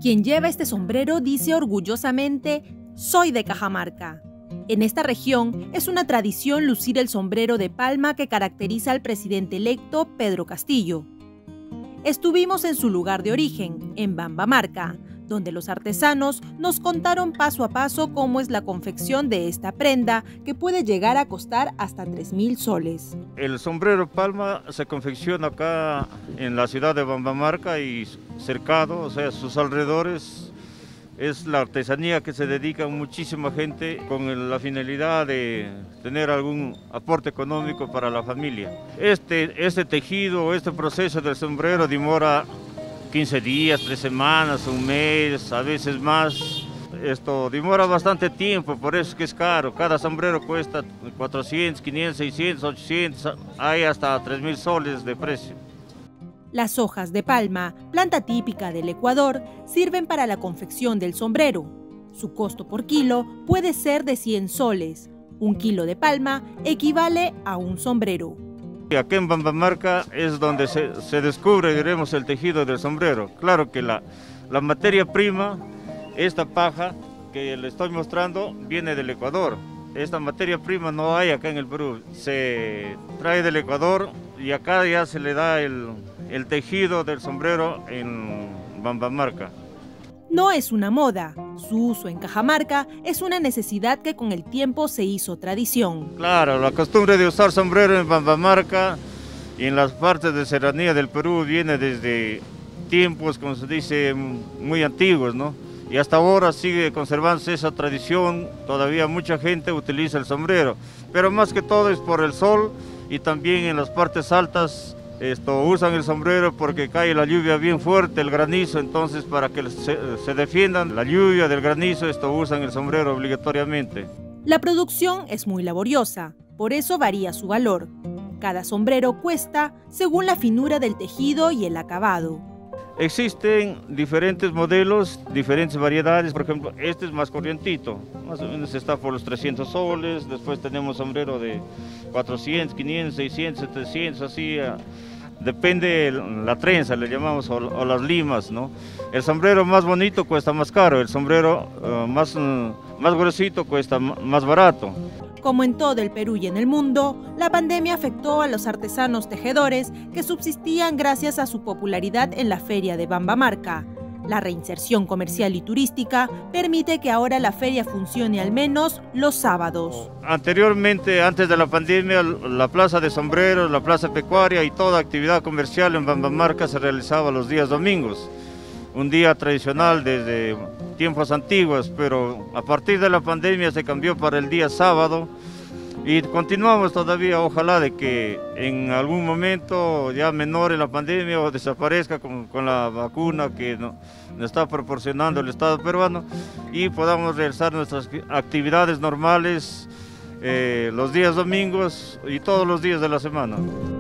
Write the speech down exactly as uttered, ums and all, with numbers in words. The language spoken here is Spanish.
Quien lleva este sombrero dice orgullosamente: soy de Cajamarca. En esta región es una tradición lucir el sombrero de palma que caracteriza al presidente electo Pedro Castillo. Estuvimos en su lugar de origen, en Bambamarca, donde los artesanos nos contaron paso a paso cómo es la confección de esta prenda, que puede llegar a costar hasta tres mil soles. El sombrero palma se confecciona acá en la ciudad de Bambamarca y cercado, o sea, sus alrededores. Es la artesanía que se dedica muchísima gente con la finalidad de tener algún aporte económico para la familia. Este, este tejido, este proceso del sombrero demora quince días, tres semanas, un mes, a veces más. Esto demora bastante tiempo, por eso es que es caro. Cada sombrero cuesta cuatrocientos, quinientos, seiscientos, ochocientos, hay hasta tres mil soles de precio. Las hojas de palma, planta típica del Ecuador, sirven para la confección del sombrero. Su costo por kilo puede ser de cien soles. Un kilo de palma equivale a un sombrero. Aquí en Bambamarca es donde se, se descubre, diremos, el tejido del sombrero. Claro que la, la materia prima, esta paja que le estoy mostrando, viene del Ecuador. Esta materia prima no hay acá en el Perú. Se trae del Ecuador y acá ya se le da el, el tejido del sombrero en Bambamarca. No es una moda, su uso en Cajamarca es una necesidad que con el tiempo se hizo tradición. Claro, la costumbre de usar sombrero en Bambamarca y en las partes de serranía del Perú viene desde tiempos, como se dice, muy antiguos, ¿no? Y hasta ahora sigue conservándose esa tradición, todavía mucha gente utiliza el sombrero, pero más que todo es por el sol y también en las partes altas esto, usan el sombrero porque cae la lluvia bien fuerte, el granizo, entonces para que se, se defiendan la lluvia del granizo, esto usan el sombrero obligatoriamente. La producción es muy laboriosa, por eso varía su valor. Cada sombrero cuesta según la finura del tejido y el acabado. Existen diferentes modelos, diferentes variedades. Por ejemplo, este es más corrientito, más o menos está por los trescientos soles. Después tenemos sombrero de cuatrocientos, quinientos, seiscientos, setecientos, así. Depende la trenza, le llamamos, o, o las limas, ¿no? El sombrero más bonito cuesta más caro, el sombrero uh, más, uh, más gruesito cuesta más barato. Como en todo el Perú y en el mundo, la pandemia afectó a los artesanos tejedores que subsistían gracias a su popularidad en la feria de Bambamarca. La reinserción comercial y turística permite que ahora la feria funcione al menos los sábados. Anteriormente, antes de la pandemia, la plaza de sombreros, la plaza pecuaria y toda actividad comercial en Bambamarca se realizaba los días domingos. Un día tradicional desde tiempos antiguos, pero a partir de la pandemia se cambió para el día sábado y continuamos todavía, ojalá de que en algún momento ya menore la pandemia o desaparezca con, con la vacuna que nos está proporcionando el Estado peruano y podamos realizar nuestras actividades normales eh, los días domingos y todos los días de la semana.